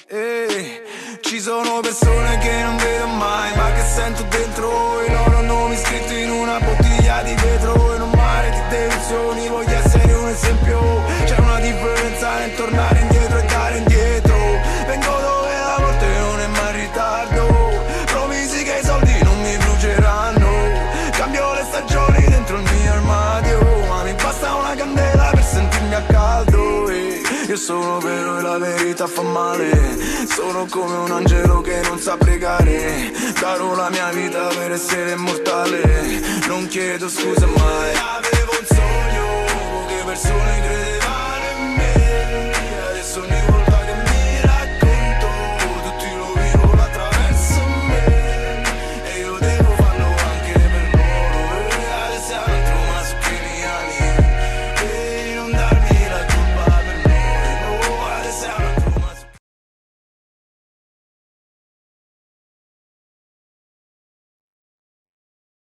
Ci sono persone che non vedo mai, ma che sento dentro i loro nomi scritti in una bottiglia di vetro. In un mare di delusioni voglio essere un esempio. C'è una differenza nel tornare indietro e dare indietro. Vengo dove la morte non è mai in ritardo. Promisi che i soldi non mi bruceranno. Cambio le stagioni dentro il mio armadio, ma mi basta una candela per sentirmi a caldo. Io sono vero e la verità fa male. Sono come un angelo che non sa pregare. Darò la mia vita per essere immortale. Non chiedo scusa mai. Avevo un sogno, poche persone credevano.